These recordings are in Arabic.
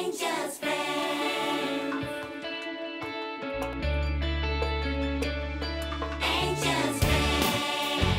Angel's friend. Angel's friend.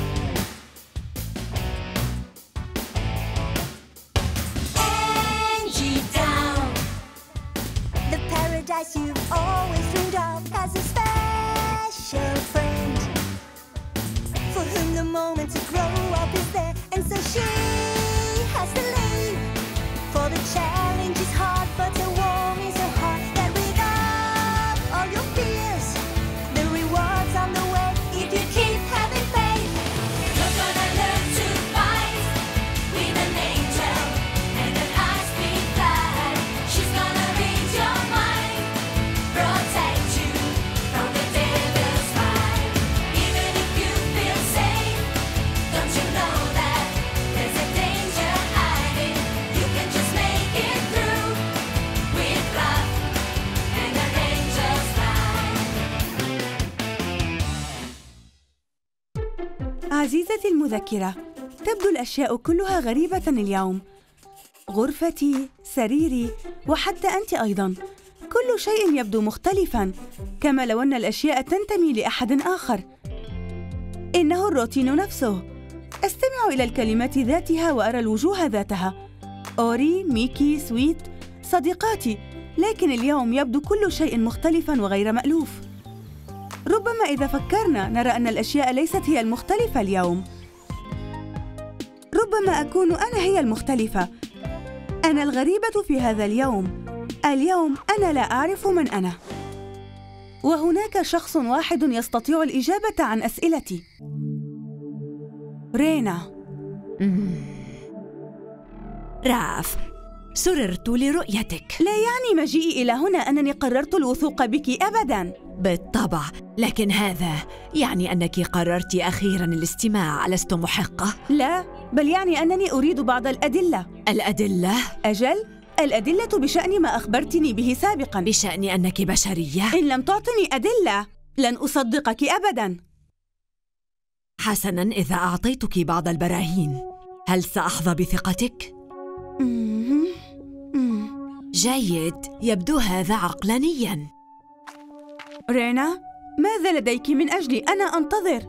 Angie down. The paradise you've always dreamed of has a special friend for whom the moment to grow up is there, and so she has to leave. For the challenge is hard, but the warm is her heart. That without all your fears, the rewards on the way if you keep having faith. You're gonna learn to fight with an angel and an high-speed flight. She's gonna read your mind, protect you from the devil's fight. Even if you feel safe, don't you know that there's a danger hiding? You can just make it through with love and an angel's flight. عزيزتي المذكرة، تبدو الأشياء كلها غريبة اليوم. غرفتي، سريري، وحتى أنت أيضاً. كل شيء يبدو مختلفاً، كما لو أن الأشياء تنتمي لأحد آخر. إنه الروتين نفسه. أستمع إلى الكلمات ذاتها وأرى الوجوه ذاتها. أوري، ميكي، سويت، صديقاتي. لكن اليوم يبدو كل شيء مختلفاً وغير مألوف. ربما إذا فكرنا نرى أن الأشياء ليست هي المختلفة اليوم. ربما أكون أنا هي المختلفة. أنا الغريبة في هذا اليوم. اليوم أنا لا أعرف من أنا. وهناك شخص واحد يستطيع الإجابة عن أسئلتي. رينا. راف، سررت لرؤيتك. لا يعني مجيئي إلى هنا أنني قررت الوثوق بك أبداً. بالطبع، لكن هذا يعني أنك قررت أخيراً الاستماع، ألست محقة؟ لا، بل يعني أنني أريد بعض الأدلة. الأدلة؟ أجل، الأدلة بشأن ما أخبرتني به سابقاً. بشأن أنك بشرية؟ إن لم تعطني أدلة لن أصدقك أبداً. حسناً، إذا أعطيتك بعض البراهين هل سأحظى بثقتك؟ جيد، يبدو هذا عقلانياً. رينا، ماذا لديك من أجلي؟ أنا أنتظر.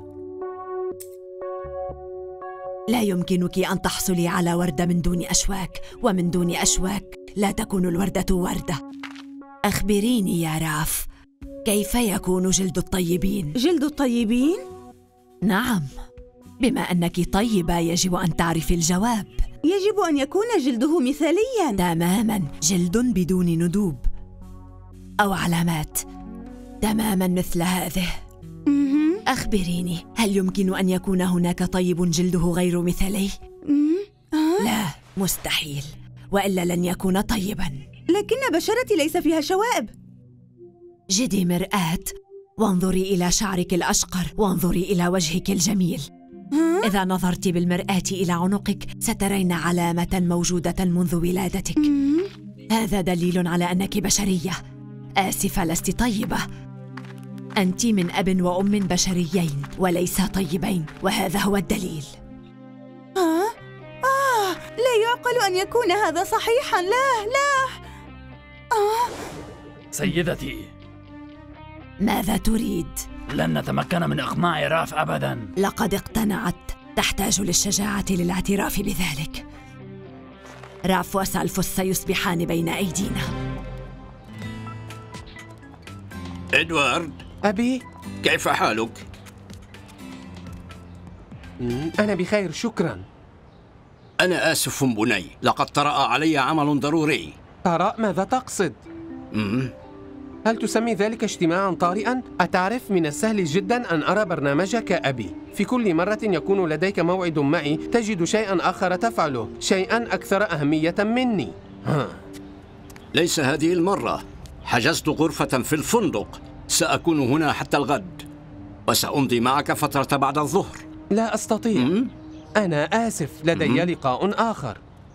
لا يمكنك أن تحصلي على وردة من دون أشواك، ومن دون أشواك لا تكون الوردة وردة. أخبريني يا راف، كيف يكون جلد الطيبين؟ جلد الطيبين؟ نعم، بما أنك طيبة يجب أن تعرفي الجواب. يجب أن يكون جلده مثالياً. تماماً، جلد بدون ندوب أو علامات، تماماً مثل هذه. أخبريني، هل يمكن أن يكون هناك طيب جلده غير مثالي؟ لا، مستحيل، وإلا لن يكون طيباً. لكن بشرتي ليس فيها شوائب. جدي مرآة وانظري إلى شعرك الأشقر، وانظري إلى وجهك الجميل. إذا نظرت بالمرآة إلى عنقك سترين علامة موجودة منذ ولادتك. هذا دليل على أنك بشرية. آسفة، لست طيبة. أنت من أب وأم بشريين وليس طيبين، وهذا هو الدليل. لا يعقل أن يكون هذا صحيحاً. لا. سيدتي، ماذا تريد؟ لن نتمكن من إقناع راف أبداً. لقد اقتنعت. تحتاج للشجاعة للاعتراف بذلك. راف وسالفوس سيصبحان بين أيدينا. إدوارد. أبي؟ كيف حالك؟ أنا بخير، شكراً. أنا آسف بني، لقد طرأ علي عمل ضروري. طرأ؟ ماذا تقصد؟ هل تسمي ذلك اجتماعاً طارئاً؟ أتعرف، من السهل جداً أن أرى برنامجك أبي. في كل مرة يكون لديك موعد معي تجد شيئاً آخر تفعله، شيئاً أكثر أهمية مني. ليس هذه المرة. حجزت غرفة في الفندق، سأكون هنا حتى الغد، وسأمضي معك فترة بعد الظهر. لا أستطيع. أنا آسف، لدي لقاء آخر.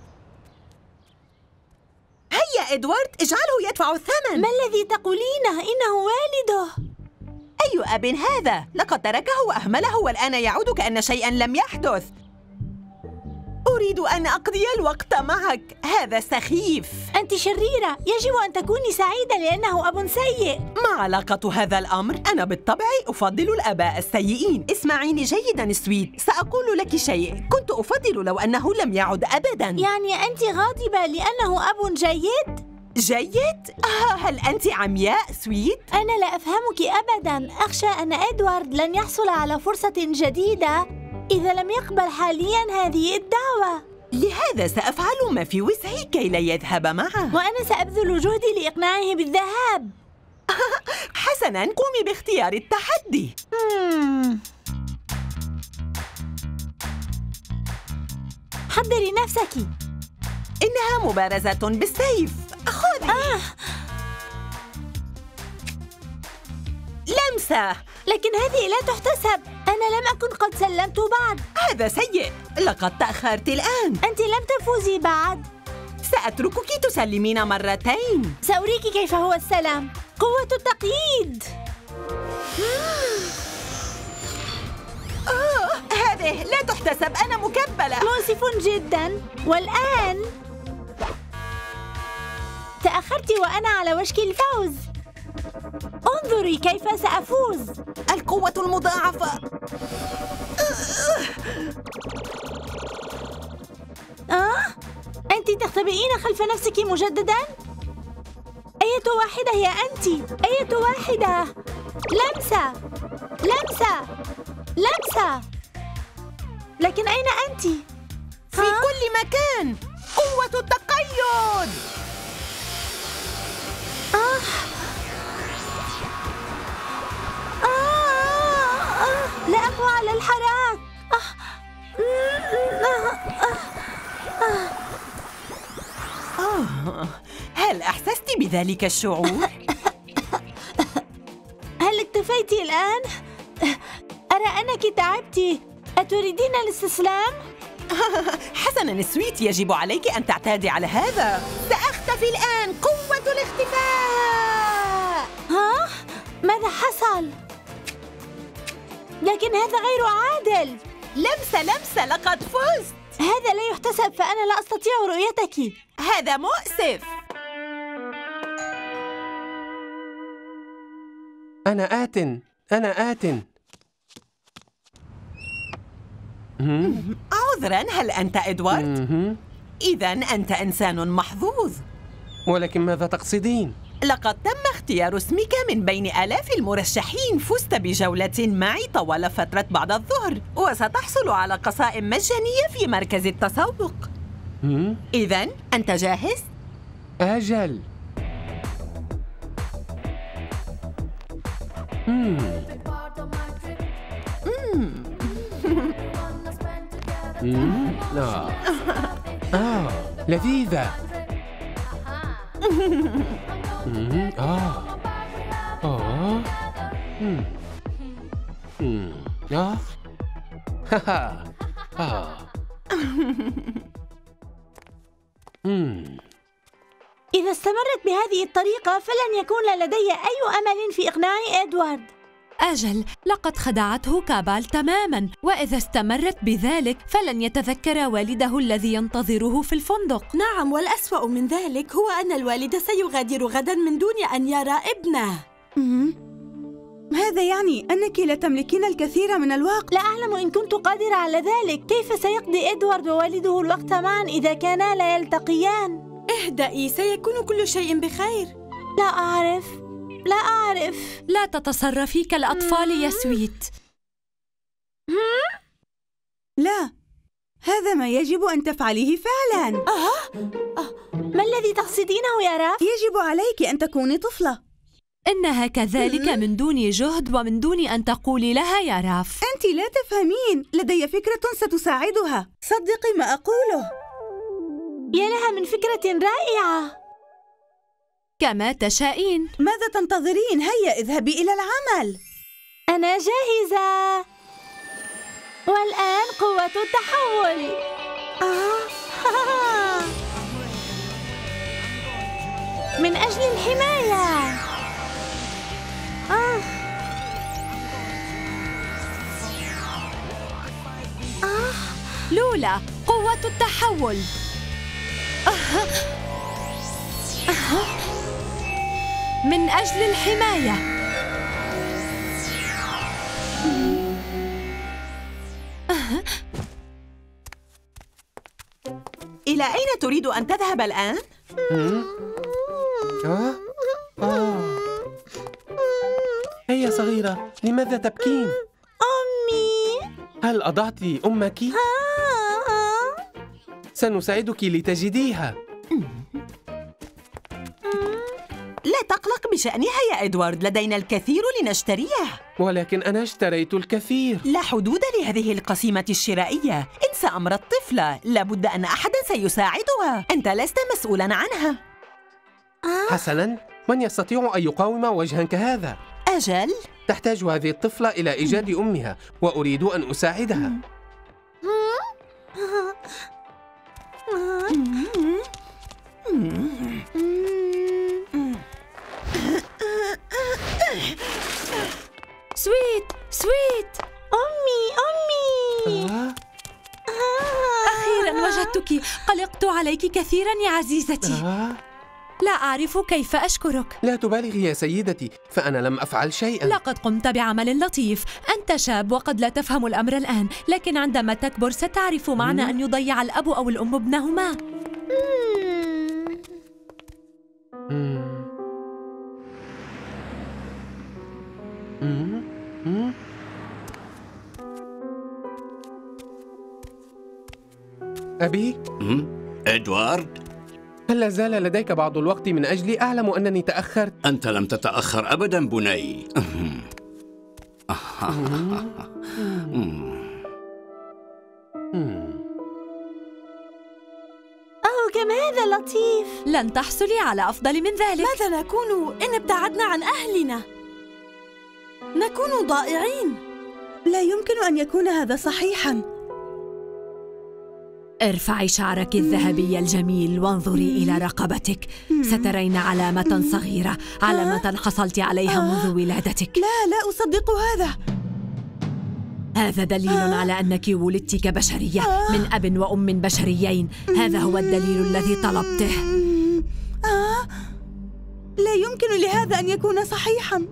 هيا إدوارد، اجعله يدفع الثمن. ما الذي تقولينه؟ إنه والده. أي أب هذا؟ لقد تركه وأهمله والآن يعود كأن شيئاً لم يحدث. أريد أن أقضي الوقت معك. هذا سخيف. أنت شريرة. يجب أن تكوني سعيدة لأنه أب سيء. ما علاقة هذا الأمر؟ أنا بالطبع أفضل الآباء السيئين. اسمعيني جيداً سويت، سأقول لك شيء. كنت أفضل لو أنه لم يعد أبداً. يعني أنت غاضبة لأنه أب جيد؟ جيد؟ هل أنت عمياء سويت؟ أنا لا أفهمك أبداً. أخشى أن إدوارد لن يحصل على فرصة جديدة إذا لم يقبل حالياً هذه الدعوة. لهذا سأفعل ما في وسعي كي لا يذهب معه. وأنا سأبذل جهدي لإقناعه بالذهاب. حسناً، قومي باختيار التحدي. حضري نفسك. إنها مبارزة بالسيف. خذي. لمسة. لكن هذه لا تحتسب. أنا لم أكن قد سلمت بعد. هذا سيء. لقد تأخرت الآن. أنت لم تفوزي بعد. سأتركك تسلمين مرتين. سأريك كيف هو السلام. قوة التقييد. هذه لا تحتسب. أنا مكبلة. مؤسف جدا. والآن تأخرت وأنا على وشك الفوز. انظري كيف سأفوز. القوة المضاعفة. أنت تختبئين خلف نفسك مجددا؟ أية واحدة هي أنت؟ أية واحدة؟ لمسة. لمسة. لمسة. لكن أين أنت؟ في كل مكان. قوة التقيد. لا أقوى على الحراك. هل أحسست بذلك الشعور؟ هل اكتفيت الآن؟ أرى أنك تعبت. أتريدين الاستسلام؟ حسناً سويت، يجب عليك أن تعتادي على هذا. سأختفي الآن. قوة الاختفاء. ماذا حصل؟ لكن هذا غير عادل. لمسة لمسة، لقد فزت. هذا لا يحتسب، فأنا لا أستطيع رؤيتك. هذا مؤسف. أنا آت. عذراً، هل أنت إدوارد؟ إذن أنت إنسان محظوظ. ولكن ماذا تقصدين؟ لقد تم اختيار اسمك من بين آلاف المرشحين. فزت بجولة معي طوال فترة بعد الظهر، وستحصل على قصائم مجانية في مركز التسوق. إذن أنت جاهز؟ أجل. لذيذة. إذا استمرت بهذه الطريقة فلن يكون لدي أي أمل في إقناع إدوارد. أجل، لقد خدعته كابال تماماً، وإذا استمرت بذلك فلن يتذكر والده الذي ينتظره في الفندق. نعم، والأسوأ من ذلك هو أن الوالد سيغادر غداً من دون أن يرى ابنه. هذا يعني أنك لا تملكين الكثير من الوقت. لا أعلم إن كنت قادرة على ذلك. كيف سيقضي إدوارد ووالده الوقت معاً إذا كانا لا يلتقيان؟ اهدئي، سيكون كل شيء بخير. لا أعرف. لا تتصرفي كالأطفال يا سويت. لا، هذا ما يجب أن تفعليه فعلاً. ما الذي تقصدينه يا راف؟ يجب عليك أن تكوني طفلة. إنها كذلك من دون جهد ومن دون أن تقولي لها يا راف. أنت لا تفهمين. لدي فكرة ستساعدها. صدقي ما أقوله. يا لها من فكرة رائعة. كما تشائين. ماذا تنتظرين؟ هيا اذهبي إلى العمل. أنا جاهزة. والآن قوة التحول. من أجل الحماية. لولا، قوة التحول. من أجل الحماية. إلى أين تريد أن تذهب الآن؟ هيا صغيرة، لماذا تبكين؟ أمي. هل أضعت أمك؟ سنساعدك لتجديها. لا تقلق بشأنها يا إدوارد، لدينا الكثير لنشتريه. ولكن أنا اشتريت الكثير. لا حدود لهذه القسيمة الشرائية. انسى أمر الطفلة، لابد أن أحدا سيساعدها. أنت لست مسؤولا عنها. حسناً، من يستطيع أن يقاوم وجها كهذا؟ أجل. تحتاج هذه الطفلة إلى إيجاد أمها، وأريد أن أساعدها. سويت. أمي. أخيراً وجدتك. قلقت عليك كثيراً يا عزيزتي. لا أعرف كيف أشكرك. لا تبالغي يا سيدتي، فأنا لم أفعل شيئاً. لقد قمت بعمل لطيف. أنت شاب وقد لا تفهم الأمر الآن، لكن عندما تكبر ستعرف معنى أن يضيع الأب أو الأم ابنهما. أبي؟ إدوارد؟ هل لا زال لديك بعض الوقت من أجلي؟ أعلم أنني تأخرت. أنت لم تتأخر أبداً بني. كم هذا لطيف. لن تحصلي على أفضل من ذلك. ماذا نكون إن ابتعدنا عن أهلنا؟ نكون ضائعين. لا يمكن أن يكون هذا صحيحاً. ارفعي شعرك الذهبي الجميل وانظري إلى رقبتك. سترين علامة صغيرة، علامة حصلت عليها منذ ولادتك. لا أصدق هذا. هذا دليل على أنك ولدت كبشرية من أب وأم بشريين. هذا هو الدليل الذي طلبته. لا يمكن لهذا أن يكون صحيحاً.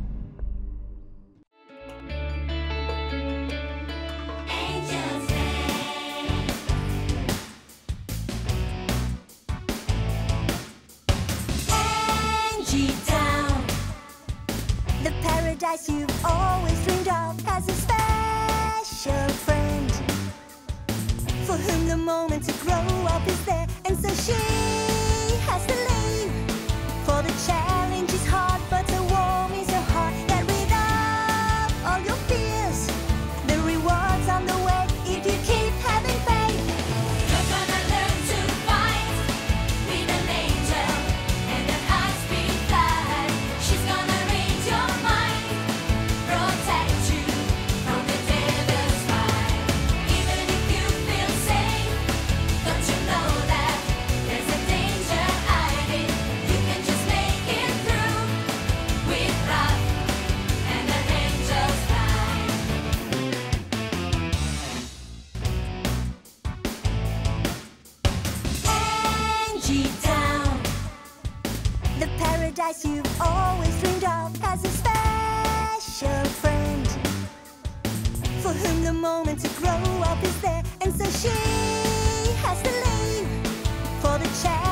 The paradise you've always dreamed of has a special friend for whom the moment to grow up is there, and so she has to leave. For the challenge is hard, but the warm is so hard that rid of all your fears. The rewards on the way if you keep having faith. You're gonna learn to fight with an angel and an high-speed flight. She's gonna read your mind, protect you from the devil's fight. Even if you feel safe, don't you know that there's a danger hiding? You can just make it through with love and an angel's light. Angie Town. The paradise you've always dreamed of has a special friend for whom the moment to grow up is there, and so she has to leave. For the chance